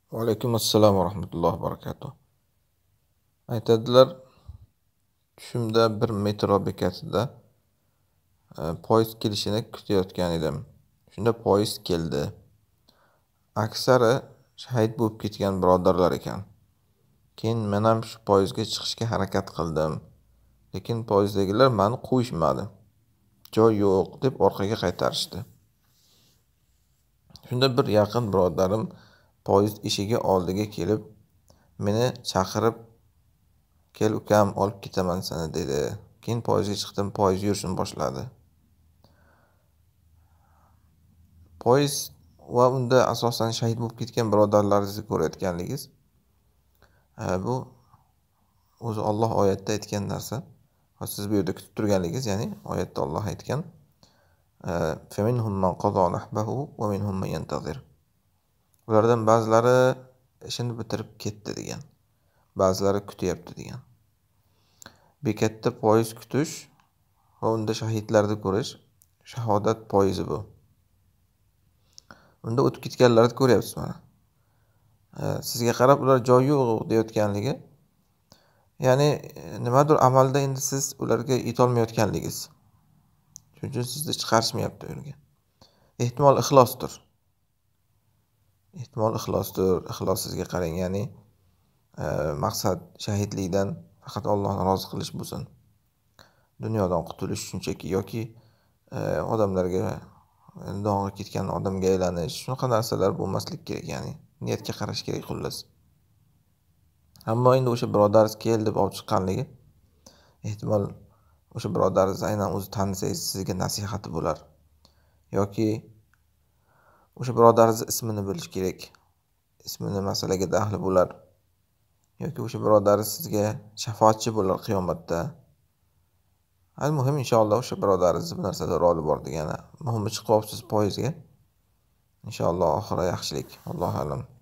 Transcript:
Alaykum assalom va rahmatullohi va barakatuh. Aytadilar, tushimda bir metro bekatida poyezd kelishini kutayotgan edim. Shunda poyezd keldi. Aksari shahid bo'lib ketgan birodarlar ekan. Keyin men ham shu poyezdga chiqishga harakat qildim. Lekin poyezddagilar meni qo'yishmadi. Joy yo'q deb orqaga qaytarishdi. Shunda bir yaqin birodarim poyezd eshigi oldiga kelib, meni chaqirib, "Kel ukam, olib ketaman seni" dedi. Keyin poyezdga chiqdim, poyezd yurishni boshladi. Poyezd va unda asosan shahid bo'lib ketgan birodarlaringizni ko'rayotganligingiz, bu o'zi Alloh oyatda aytgan narsa. Va siz bu yerda kutib turganligingiz, ya'ni oyatda Alloh aytgan, "Faminhum man qada nahbahu va minhum man yantazir." Ulardan ba'zilari ishini bitirib ketdi degan, ba'zilari kutyapti degan. Bekatda poyezd kutish va unda shahidlarni ko'rish shahodat poyezi bu. Unda o'tib ketganlarni ko'ryapsiz mana. Sizga qarab ular joy yo'q deyotganligi, ya'ni nimadir amalda endi siz ularga yetolmayotganligingiz. Shuning uchun sizni chiqarishmayapti u yerga. Ehtimol ixlosdir. Ixlos sizga qarang, ya'ni maqsad shahidlikdan faqat Allohni rozi qilish bo'lsin. Dunyodan qutulish shunchaki yoki odamlarga dong'i ketgan odamga aylanish, shunaqa narsalar bo'lmaslik kerak, ya'ni niyatga qarash kerak xullas. Ammo endi o'sha birodaringiz kel deb olib chiqqanligi, ehtimol o'sha birodaringiz aynan o'zi tanisangiz sizga nasihati bo'lar. Yoki o'sha birodaringiz ismini bilish kerak. Ismini masalaga daxli bo'lar. Yoki o'sha birodaringiz sizga shafoatchi bo'lar qiyomatda. Al-muhim inshaalloh o'sha birodaringiz bu narsada roli bor degani. Muhimi chiqyapsiz poyezdga. Inshaalloh oxiri yaxshilik. Allohu a'lam.